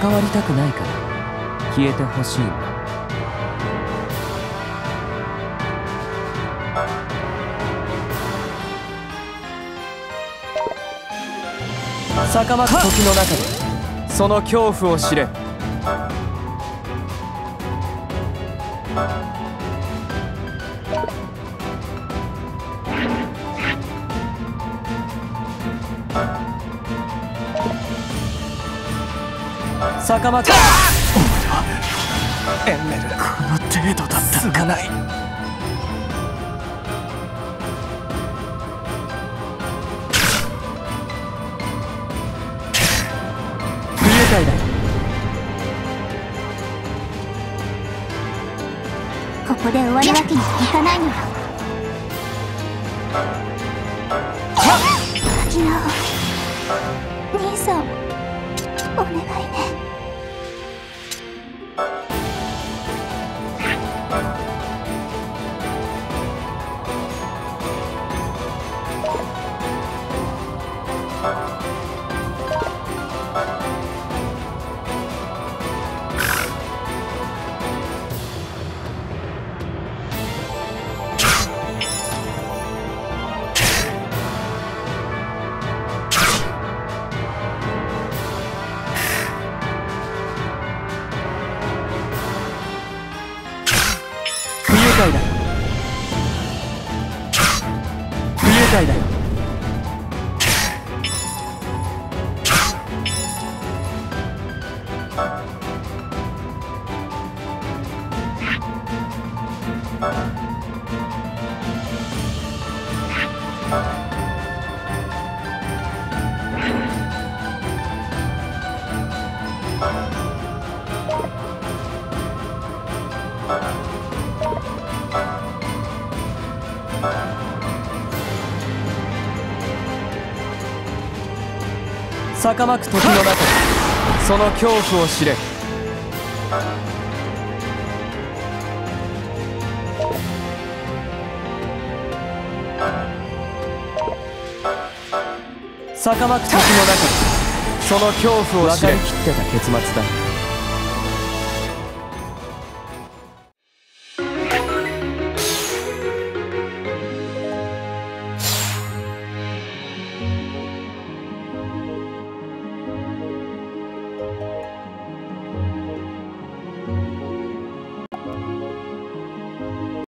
関わりたくないから消えてほしいんだ。逆まく時の中でその恐怖を知れ。逆まくエンメル、この程度だったのかない。不愉快だ。 ここで終わるわけにはいかないのよ。秋菜を兄さんお願いね。 不愉快だ。不愉快だよ。逆まく時の中でその恐怖を知れ。逆まく時の中でその恐怖を知れ。分かりきってた結末だ。